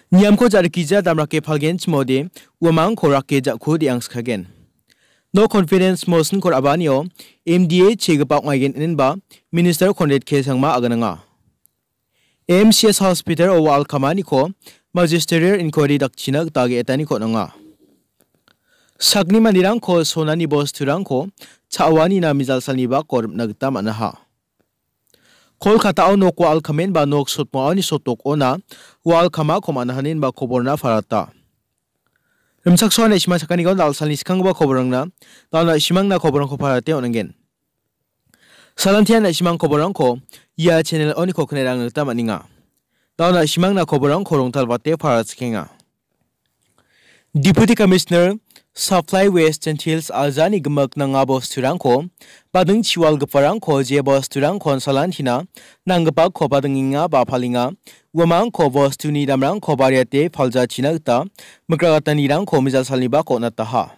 Niam ko jar kija damrake falgen chmode uamang korake jakhu diang skhagen. No confidence motion kor abanio MDA chegapa ngaigen inba minister khondet khe sangma agananga. MCS hospital o wal kamani ko magisterial inquiry dakchina tage etani ko nanga. Sakni mandirang ko sonani bos turang ko chawani na mizal salniba kor nagta manaha. Kolkata o nok wal kamen ba nok sotmo ani sotok ona wal kama komanahanin ba koborna farata. Rimsak so na isma sakani ko dal salni skang ba koborang na dal na isimang na koborang ko farate onangen. Salantian na isimang koborang ko ya channel oni ko knerang nagta maninga. Dal na isimang na koborang ko rong talbate farat skenga. Deputy Commissioner Supply Waste and Hills Alzani Gemak Nangabo Sturangko, Badung Chiwal Gaparangko, Jebo Sturangko, Salantina, Nangapa Kobadanginga, Bapalinga, Wamangko, Vostuni Damranko, Bariate, Palja Chinagta, Makragatan Mizal Salibako Nataha.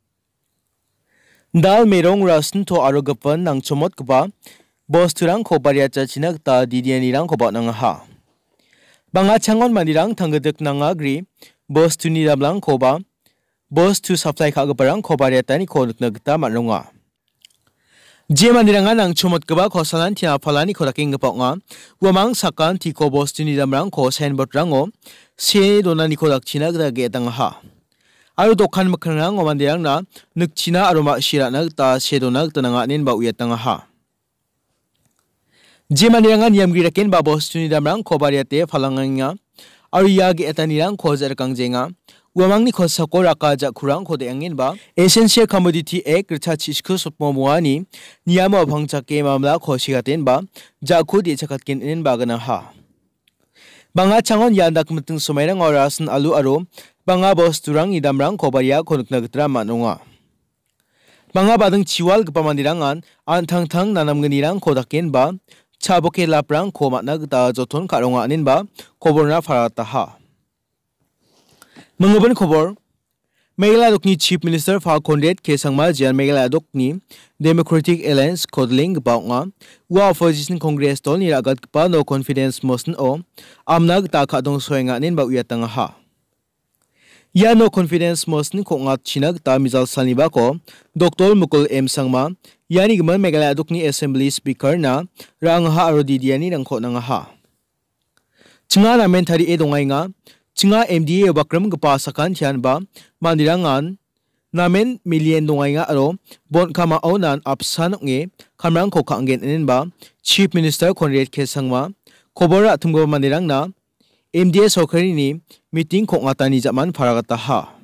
Dal Merong Rasun to Arogapan, Nang Chomot Gaba, Bosturangko, Bariata Chinagta, Didianiranko Batnangaha. Bangachangon Mandirang Tangaduk Nangagri, Bostuni Damlanko Ba, Bos to supply kagaparang kobaretani ko nagta manunga. Jemanirangan ang chumot gaba ko salantia palani ko laking nga, wamang sakan ti ko bos to nidamrang ko senbot rango, se donani ko lakchinag na getang ha. Aro dokan makanang o mandirang na, nagchina aroma shira nagta se donag tananganin ba uyatang ha. Jemanirangan yamgirakin ba bos to nidamrang ko barete palangang nga, aro yagi etanirang ko zarkang jenga, Wamang ni kosa ko rakaja kurang ko deangin ba Essential Commodity Act rcha chisku sotmo muani niyamo bhangchake mamla ko sigaten ba jakhu di chakatkin inin ba gana ha Banga changon yandak mutung sumairang orasan alu aro banga bosturang idamrang ko bariya konuknagtra manunga Banga badang chiwal gpamandirangan antang-tang nanamganirang ko dakin ba chaboke laprang ko matnagta joton karonga anin ba koborna farata ha Mengaban khobor Meghalaya Dokni Chief Minister Falcondet Kesangma Jan Meghalaya Dokni Democratic Alliance Kodling Baunga Wa Opposition Congress Tol ni ragat pa no confidence motion o amnag ta khadong soenga nin ba uyatanga ha Ya no confidence motion ko ngat chinag ta mizal saniba ko Dr. Mukul M Sangma yani gman Meghalaya Dokni Assembly Speaker na rang ha arodi diani nang ko nang ha Chinga na mentari edongai nga Chinga MDA bakram gapa sakan tian ba mandirangan namen million dongai nga aro bon kama onan apsan nge kamrang ko kangen enen ba Chief Minister Conrad Kesangma kobora thumgo mandirang na MDA sokari ni meeting ko ngatani jaman faragata ha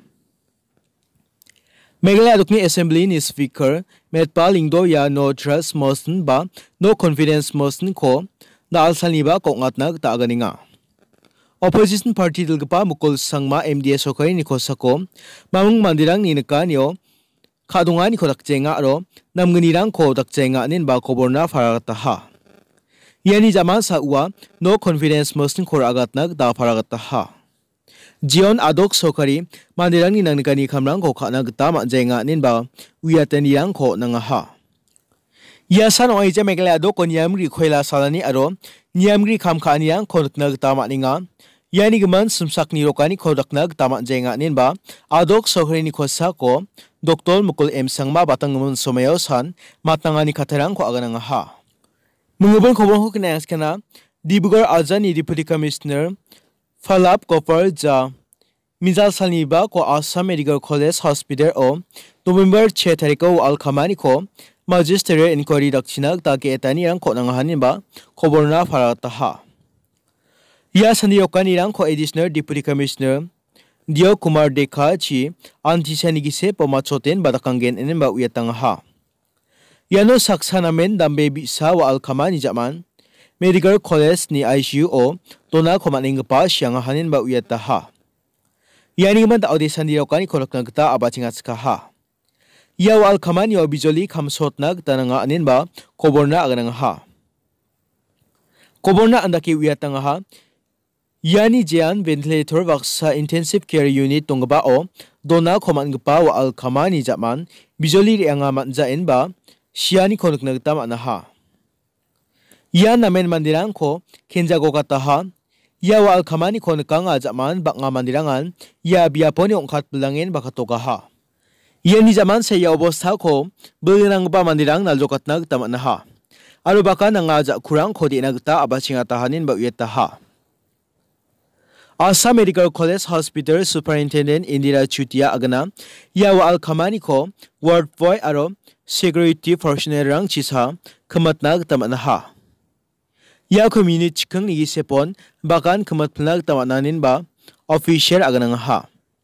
Meghalaya Dokni Assembly ni Speaker Metpal Ingdo ya no trust motion ba no confidence motion ko na alsani ba ko ngatnag ta aganinga Opposition Party Dilgapa Mukul Sangma MDA Sokari ni Kosako, Mamung Mandirang ni Nakanyo, Kadunga ni Kodakjenga aro, Namganirang ko Dakjenga nin ba koborna faragata ha. Yani zaman sa uwa, no confidence motion koragatnag da faragata ha. Jion Adok Sokari, Mandirang ni Nangani Kamrang ko kanag tama jenga nin ba, uyatanirang ko nanga ha. Yasan o ija Meghalaya Dok ko niyamri khoila salani aro, niyamri kamkaaniyang konaknag tama ninga, Yani gaman sumsak ni rokani kodaknag tama jenga ninba adok sokri ni kosa ko Dr. Mukul M Sangma batang mun somayo san matangani katarang ko aganang ha Mungubon ko bong kinayas kana Dibugar Alzani Deputy Commissioner Falap Kopar ja Mizal Salniba ko Assam Medical College Hospital o November 6 tariko alkamani ko Magisterial Inquiry dakchinag take etani ang ko nangahanin ba koborna farata ha Ya sandiyokan irang ko Additional Deputy Commissioner Dio Kumar Dekha chi antisanigise pamachoten badakanggen enen ba uyatang ha. Yano saksa namen dambe bisa wa alkamani jaman Medical College ni ICU o tona komaning pa siyang hanin ba uyata ha. Yani man da audisan sandiyokan ikolok nagta abachingat ka ha. Ya wa alkamani o bijoli kamsot nag tananga anin ba koborna aganang ha. Koborna andaki uyatang ha. Yani jian ventilator vaksa intensive care unit tongba o dona khoman gpa wa alkamani jaman bijoli ri anga manjaen ba siani khonuk nagtam anaha yan namen mandirang ko kenjago kata ha Ya wa alkamani ko nakanga zaman bak nga mandirangan ya biapo ni ongkat belangin bakatoka ha. Ia ni zaman sa ya obostha ko belinang ba mandirang naljokat nag tamat na ha. Aro baka nangaja kurang ko di nagta abachinga tahanin ba uyeta ha. Assam Medical College Hospital Superintendent Indira Chutia agana ya wa alkamani ko ward boy aro security personnel rang chisa kamat nag tamat na ha. Ya community chikang ni sepon bakan kemat pelag tawananin ba official aganang ha.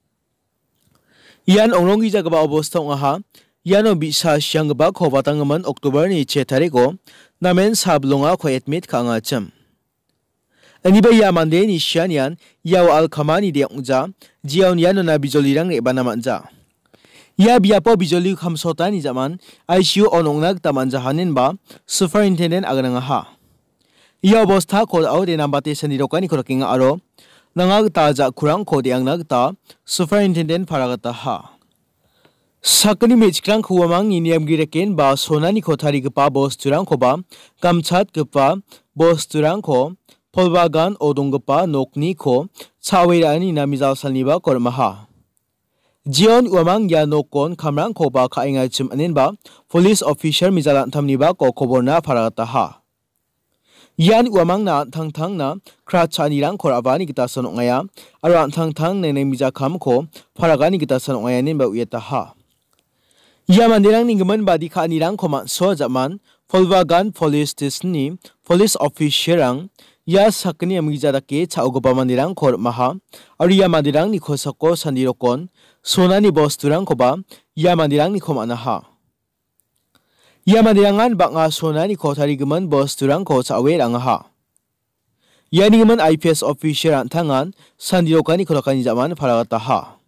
Yan onglong gija gaba obosta nga ha. Yano bisa siyang gaba ko batangaman Oktober ni 6 tariko namen sablonga ko admit ka nga cham. Ani ba ya mande ni siyan yan yaw alkamani de ongja jiyawn yano na bijolirang ni banamanja. Ya biapo bijoli khamsota ni zaman ICU onongnag tamanjahanin ba superintendent aganang ha. Ia obostha ko aude nambate sandirokani korakinga aro nangag taja kurang ko diang nagta superintendent paragata ha. Sakani mechkrang khuwamang iniyam gireken ba sonani kothari gpa bosturang ko ba kamchat gpa bosturang ko polbagan odong gpa nokni ko chawirani namizal salniba kormaha. Jion uamang ya nokon kamrang ko ba kainga chim anin ba police officer mizalan thamniba ko koborna paragata ha. Yan uamang na thang na krachani rang kor avani kita sanok ngaya aro thang neng mija kham ko faragani kita sanok ngaya nin ba uyeta ha. Ya mandirang ningman badi kha ni rang khoma so zaman Folvagan police station ni police officer rang ya sakni amgija dake chaogoba mandirang kor maha aro ya mandirang ni khosako sandirokon sonani bosturang ko ba ya mandirang ni khoma na ha. Ya mandirangan bak nga sonani ko tari geman bosturang ko sa awer ang ha. Ya ni geman IPS officer ang tangan sandirokani kolakani zaman paragata ha.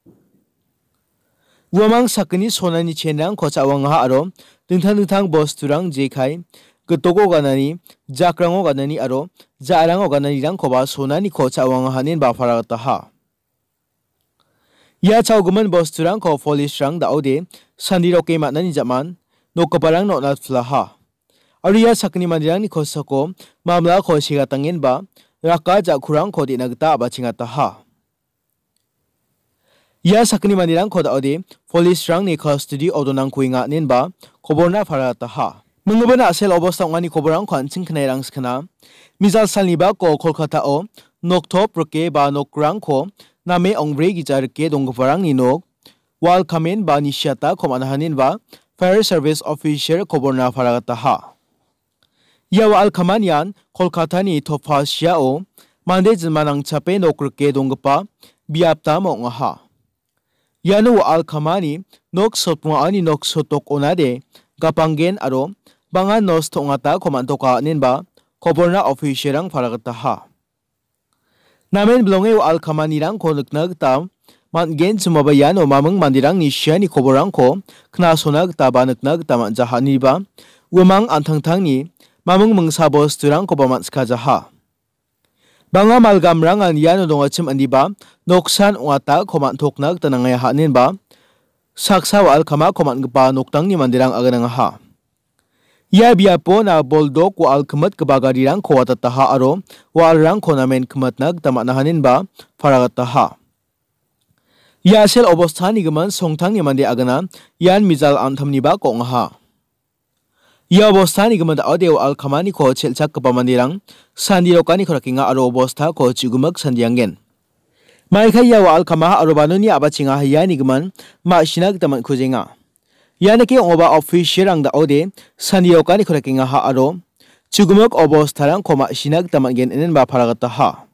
Uamang sakini sonani chenrang ko sa awang ha aro dingtang bosturang jekai getogo ganani jakrango ganani aro jarango ganani rang ko ba sonani ko sa awang hanin ba paragata ha. Ya chau geman bosturang ko police rang daode sandiroke matnani zaman no kaparang no nat flaha. Ariya sakni mandirang ni khosako mamla ko siga tangin ba raka ja kurang ko di nagta ba chingata ha. Ya sakni mandirang ko daode police rang ni custody odonang kuinga nin ba koborna farata ha. Mungubana asel obosta ngani koborang ko anching khnai rang skana mizal salni ba ko Kolkata o noktop roke ba nokrang ko name ongbre gijar ke dongparang ni nok wal kamen ba nisyata ko manahanin ba Fire Service Officer koborna faragata ha. Yawa alkamanian Kolkata ni Tophasia o mande manang chape nokrake dongpa biapta mo nga ha. Yano alkamani nok sotmo ani nok sotok onade gapanggen aro banga nos tongata komantoka ninba koborna officer ang faragata ha. Namen blonge alkamani rang konuknag tam Manggen sumabayan o mamang mandirang ni siya ni koborang ko knasonag tabanag taman jahani ba umang antang ni mamang mangsabos turang ko bamat skajaha. Banga malgamrang an yan o dongachim andi ba noksan ungata komantok tanangayahanin ba saksaw alkama komangpa noktang ni mandirang aganang ha. Ya biapo na boldok wa alkamat kabagarirang ko watataha aro wa alrang ko namen kamatnag tamanahanin ba faragataha. Ya sel obosthani gaman songthang ni mande agana yan mizal anthamni ba ko nga ha. Ya obosthani gaman audio alkamani ko chelchak ka pamandirang sandirokani khorakinga aro obostha ko chigumak sandianggen. Mai khaya wa alkama aro banoni abachinga hayani gaman ma sinag taman khujenga. Yanake oba official ang da ode sandirokani khorakinga ha aro chigumak obostharang ko ma sinag taman gen enen ba faragata ha.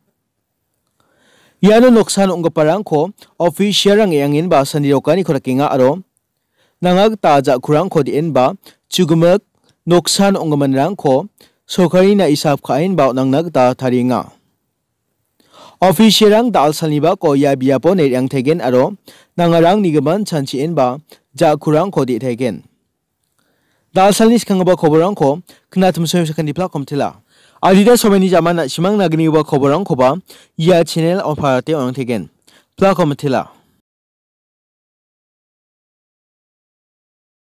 Yano noksan unggaparang ko official ang iangin ba sandirokani khorakinga aro nangag taja kurang ko diin ba chugumak noksan unggamanrang ko sokari na isap kain ba nang nagta taringa. Official ang dal salniba ko ya biapo ne yang tegen aro nangarang nigaman chanchiin ba ja kurang ko di tegen. Dal salnis kangaba koborang ko knatum soyom sa kandipla komtila. Adida someni zaman na simang nagni ba koborang ko ba ya channel on parate on tegen. Pla komtila.